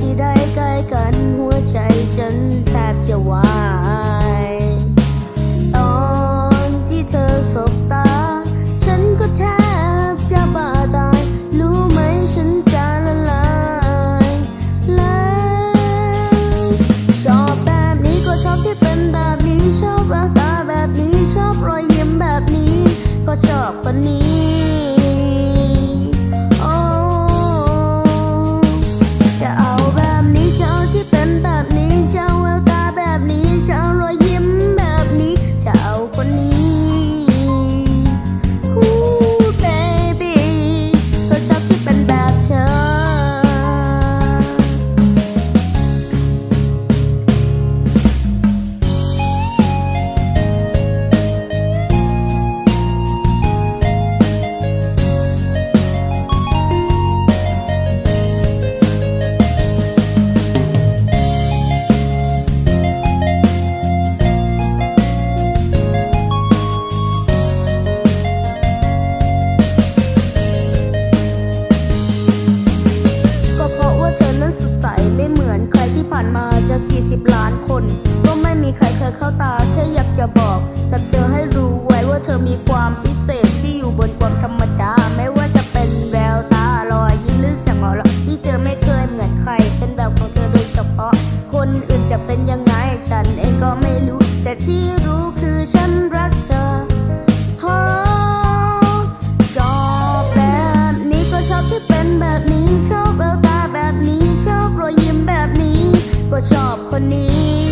ที่ได้ใกล้กันหัวใจฉันแทบจะวายตอนที่เธอสบตาฉันก็แทบจะบ้าตายรู้ไหมฉันจะละลายแล้วชอบแบบนี้ก็ชอบที่เป็นแบบนี้ชอบแววตาแบบนี้ชอบรอยยิ้มแบบนี้ก็ชอบคนนี้จะเอาแบบนี้จะเอาที่เป็นแบบนี้จะเอาแววตาแบบนี้จะเอารอยยิ้มแบบนี้จะเอาคนนี้baby ก็ชอบที่เป็นแบบเธอสดใสไม่เหมือนใครที่ผ่านมาจะกี่สิบล้านคนก็ไม่มีใครเคยเข้าตาแค่อยากจะบอกกับเธอให้รู้ไว้ว่าเธอมีความพิเศษที่อยู่บนความธรรมดาไม่ว่าจะเป็นแววตารอยยิ้มหรือเสียงหัวเราะที่เจอไม่เคยเหมือนใครเป็นแบบของเธอโดยเฉพาะคนอื่นจะเป็นยังไงฉันเองก็ไม่รู้แต่ที่รู้คือฉันรักเธอชอบแบบนี้ก็ชอบที่เป็นแบบนี้ชอบแววตาแบบนี้ชอบรอยยิ้มแบบนี้ก็ชอบคนนี้